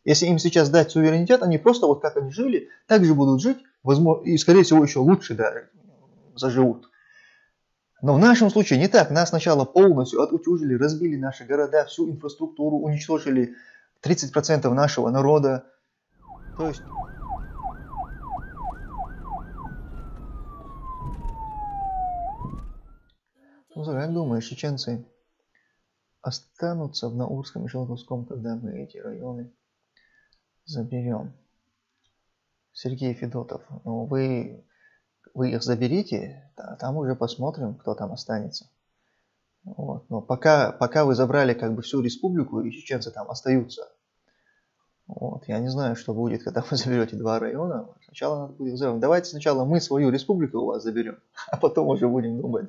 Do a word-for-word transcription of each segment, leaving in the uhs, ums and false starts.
Если им сейчас дать суверенитет, они просто вот как они жили, так же будут жить, возможно, и, скорее всего, еще лучше даже заживут. Но в нашем случае не так. Нас сначала полностью отутюжили, разбили наши города, всю инфраструктуру, уничтожили тридцать процентов нашего народа. То есть... Ну, как думаешь, чеченцы останутся в Наурском и Шелковском, когда мы эти районы заберем? Сергей Федотов, ну вы, вы их заберите, а там уже посмотрим, кто там останется. Вот. Но пока, пока вы забрали как бы всю республику, и чеченцы там остаются. Вот. Я не знаю, что будет, когда вы заберете два района. Сначала надо будет взять. Давайте сначала мы свою республику у вас заберем, а потом уже будем думать.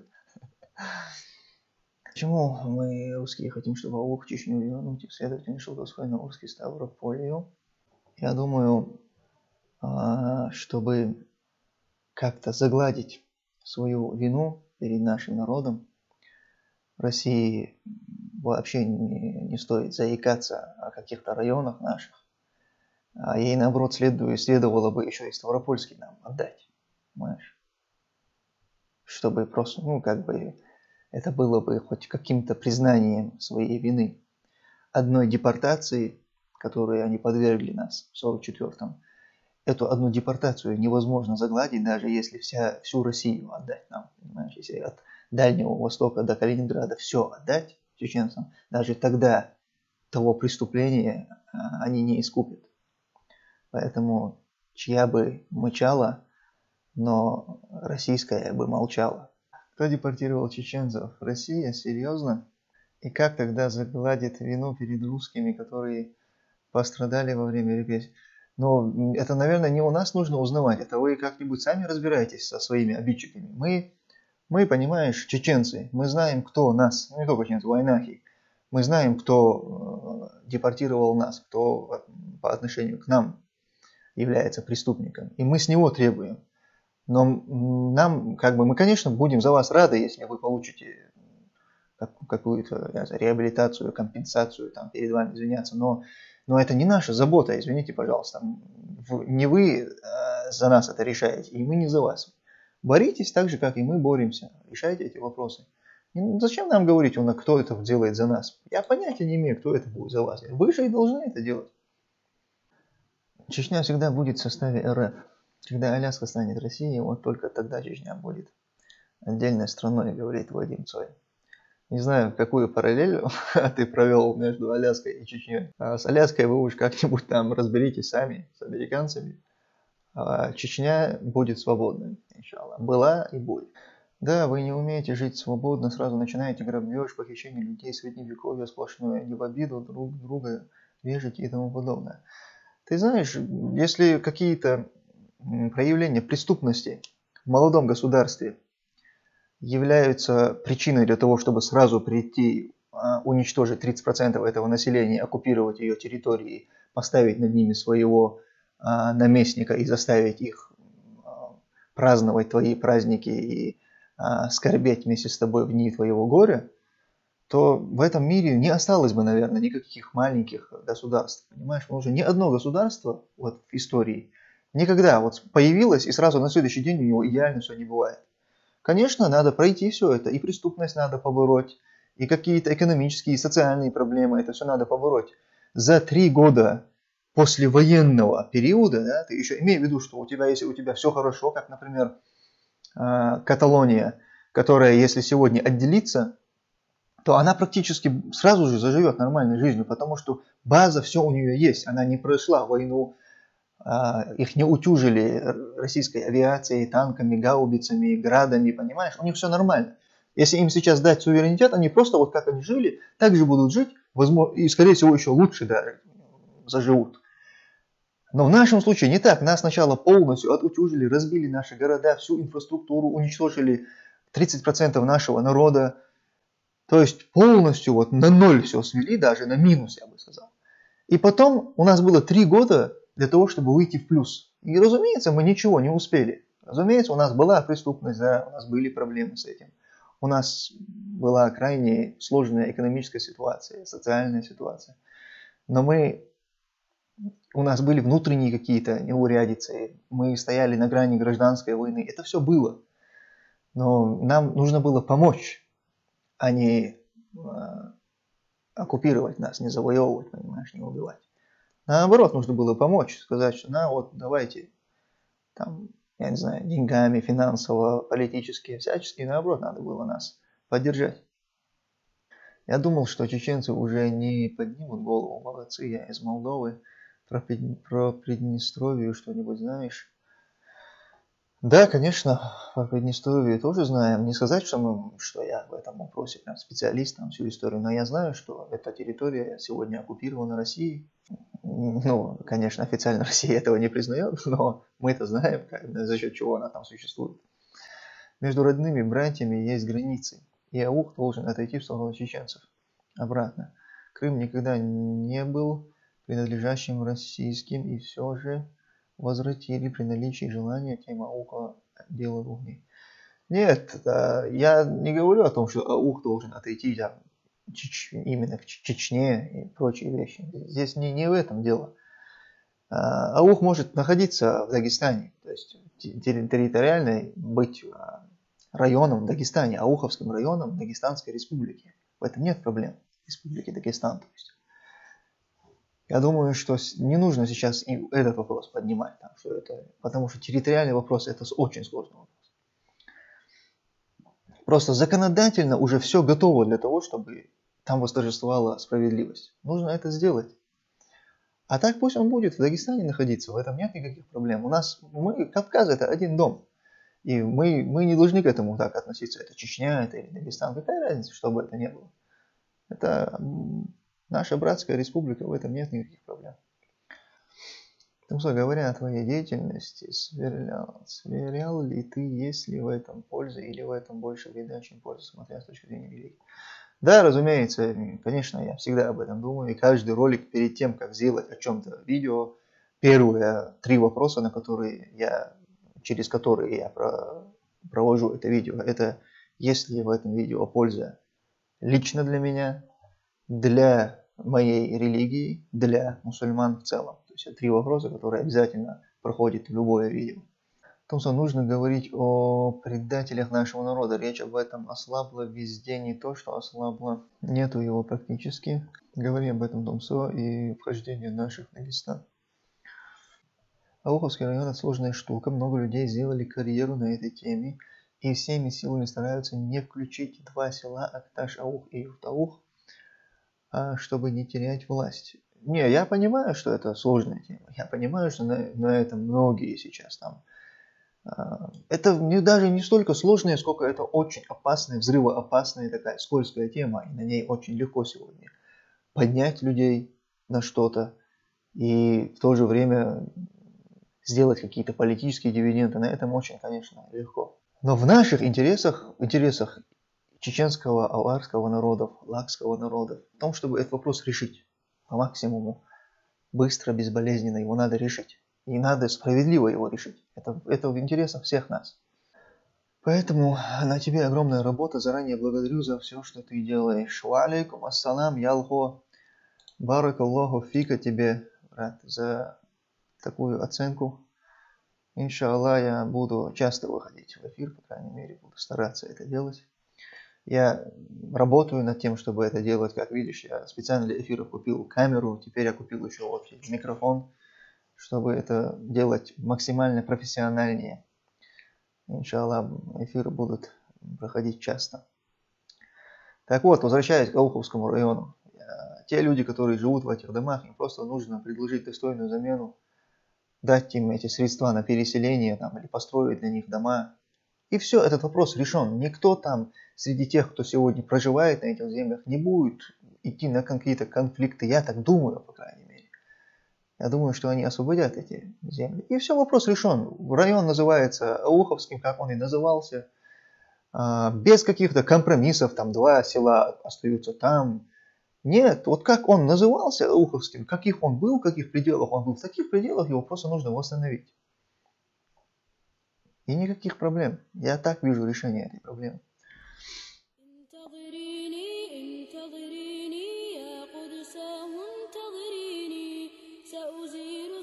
Почему мы, русские, хотим, чтобы Аух Чечню вернуть, и следовательно, Шелковской, Наурский, Ставрополью? Я думаю, чтобы как-то загладить свою вину перед нашим народом, России вообще не, не стоит заикаться о каких-то районах наших, а ей, наоборот, следует, следовало бы еще и Ставропольский нам отдать, понимаешь? Чтобы просто, ну, как бы, это было бы хоть каким-то признанием своей вины. Одной депортации, которой они подвергли нас в сорок четвёртом, эту одну депортацию невозможно загладить, даже если вся, всю Россию отдать нам, понимаешь? Если от Дальнего Востока до Калининграда все отдать чеченцам, даже тогда того преступления они не искупят. Поэтому чья бы мычала, но российская бы молчала. Кто депортировал чеченцев? Россия? Серьезно? И как тогда загладит вину перед русскими, которые пострадали во время репрессий? Но это, наверное, не у нас нужно узнавать, это вы как-нибудь сами разбираетесь со своими обидчиками. Мы, мы, понимаешь, чеченцы, мы знаем, кто нас, ну не только чеченцы, войнахи, мы знаем, кто депортировал нас, кто по отношению к нам является преступником, и мы с него требуем. Но нам, как бы, мы, конечно, будем за вас рады, если вы получите какую-то реабилитацию, компенсацию, там, перед вами извиняться, но, но это не наша забота, извините, пожалуйста. Не вы э, за нас это решаете, и мы не за вас. Боритесь так же, как и мы боремся, решайте эти вопросы. И зачем нам говорить, кто это делает за нас? Я понятия не имею, кто это будет за вас. Вы же и должны это делать. Чечня всегда будет в составе эр эф. Когда Аляска станет Россией, вот только тогда Чечня будет отдельной страной, говорит Вадим Цой. Не знаю, какую параллель ты провел между Аляской и Чечней. А с Аляской вы уж как-нибудь там разберитесь сами с американцами. А Чечня будет свободной, иншаллах. Была и будет. Да, вы не умеете жить свободно, сразу начинаете грабеж, похищение людей, средневековье сплошное, не в обиду друг друга вешать и тому подобное. Ты знаешь, если какие-то проявления преступности в молодом государстве являются причиной для того, чтобы сразу прийти, уничтожить тридцать процентов этого населения, оккупировать ее территории, поставить над ними своего наместника и заставить их праздновать твои праздники и скорбеть вместе с тобой в дни твоего горя, то в этом мире не осталось бы, наверное, никаких маленьких государств. Понимаешь, уже ни одно государство вот, в истории никогда вот появилось, и сразу на следующий день у него идеально все не бывает. Конечно, надо пройти все это, и преступность надо побороть, и какие-то экономические и социальные проблемы, это все надо побороть. За три года после военного периода, да, ты еще имей в виду, что у тебя, если у тебя все хорошо, как, например, Каталония, которая, если сегодня отделится, то она практически сразу же заживет нормальной жизнью, потому что база, все у нее есть, она не прошла войну, их не утюжили российской авиацией, танками, гаубицами, градами, понимаешь, у них все нормально. Если им сейчас дать суверенитет, они просто вот как они жили, так же будут жить, возможно, и скорее всего еще лучше даже заживут. Но в нашем случае не так. Нас сначала полностью отутюжили, разбили наши города, всю инфраструктуру, уничтожили тридцать процентов нашего народа. То есть полностью вот на ноль все свели, даже на минус, я бы сказал. И потом у нас было три года для того, чтобы выйти в плюс. И, разумеется, мы ничего не успели. Разумеется, у нас была преступность, да, у нас были проблемы с этим. У нас была крайне сложная экономическая ситуация, социальная ситуация. Но мы у нас были внутренние какие-то неурядицы, мы стояли на грани гражданской войны, это все было. Но нам нужно было помочь, а не э, оккупировать нас, не завоевывать, понимаешь, не убивать. Наоборот, нужно было помочь, сказать, что на вот давайте, там, я не знаю, деньгами, финансово, политически, всячески, наоборот, надо было нас поддержать. Я думал, что чеченцы уже не поднимут голову, молодцы, я из Молдовы, про, про Приднестровье что-нибудь знаешь? Да, конечно, про Приднестровье тоже знаем. Не сказать, что, мы, что я в этом вопросе прям специалист, там, всю историю, но я знаю, что эта территория сегодня оккупирована Россией. Ну, конечно, официально Россия этого не признает, но мы это знаем, за счет чего она там существует. Между родными братьями есть границы, и аух должен отойти в сторону чеченцев. Обратно. Крым никогда не был принадлежащим российским, и все же возвратили при наличии желания тема ауха дело рук дней. Нет, я не говорю о том, что аух должен отойти там, Чеч... именно к Чечне и прочие вещи. Здесь не, не в этом дело. Аух может находиться в Дагестане, то есть территориально быть районом в Дагестане, ауховским районом Дагестанской республики. В этом нет проблем. Республики Дагестан. То есть. Я думаю, что не нужно сейчас и этот вопрос поднимать, там, что это, потому что территориальный вопрос это очень сложный вопрос. Просто законодательно уже все готово для того, чтобы там восторжествовала справедливость. Нужно это сделать. А так пусть он будет в Дагестане находиться, в этом нет никаких проблем. У нас, мы, Кавказ это один дом. И мы, мы не должны к этому так относиться. Это Чечня, это или Дагестан. Какая разница, что бы это ни было. Это наша братская республика, в этом нет никаких проблем. Потому что, говоря о твоей деятельности, сверял, сверял ли ты, есть ли в этом польза или в этом больше вреда, чем польза, смотря с точки зрения религии? Да, разумеется, конечно, я всегда об этом думаю. И каждый ролик перед тем, как сделать о чем-то видео, первые три вопроса, на которые я, через которые я провожу это видео, это есть ли в этом видео польза лично для меня, для моей религии, для мусульман в целом. То есть это три вопроса, которые обязательно проходят в любое видео. Потому что нужно говорить о предателях нашего народа. Речь об этом ослабла везде, не то, что ослабла. Нету его практически. Говори об этом Томсо и вхождение наших в Дагестан. Ауховский район – это сложная штука. Много людей сделали карьеру на этой теме. И всеми силами стараются не включить два села Акташ-Аух и Юфтаух, чтобы не терять власть. Не, я понимаю, что это сложная тема. Я понимаю, что на, на этом многие сейчас там. Это не, даже не столько сложная, сколько это очень опасная, взрывоопасная такая скользкая тема. И на ней очень легко сегодня поднять людей на что-то и в то же время сделать какие-то политические дивиденды. На этом очень, конечно, легко. Но в наших интересах, в интересах чеченского, аварского народов, лакского народа, в том, чтобы этот вопрос решить по максимуму, быстро, безболезненно, его надо решить. И надо справедливо его решить. Это, это в интересах всех нас. Поэтому на тебе огромная работа. Заранее благодарю за все, что ты делаешь. Ва алейкум ассалам, ялхо. Баракаллаху фика тебе, брат, за такую оценку. Иншаллах, я буду часто выходить в эфир, по крайней мере, буду стараться это делать. Я работаю над тем, чтобы это делать. Как видишь, я специально для эфира купил камеру. Теперь я купил еще вот микрофон, чтобы это делать максимально профессиональнее. Иншаллах, эфиры будут проходить часто. Так вот, возвращаясь к Ауховскому району. Те люди, которые живут в этих домах, им просто нужно предложить достойную замену, дать им эти средства на переселение там, или построить для них дома. И все, этот вопрос решен. Никто там среди тех, кто сегодня проживает на этих землях, не будет идти на какие-то конфликты. Я так думаю, по крайней мере. Я думаю, что они освободят эти земли. И все, вопрос решен. Район называется Ауховским, как он и назывался. Без каких-то компромиссов, там два села остаются там. Нет, вот как он назывался Ауховским, каких он был, в каких пределах он был, в таких пределах его просто нужно восстановить. И никаких проблем. Я так вижу решение этой проблемы. سأزيل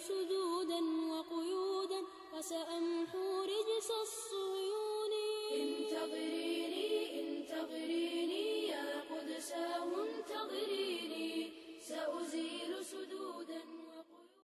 وسأمحو رجس الصهيون. انتظري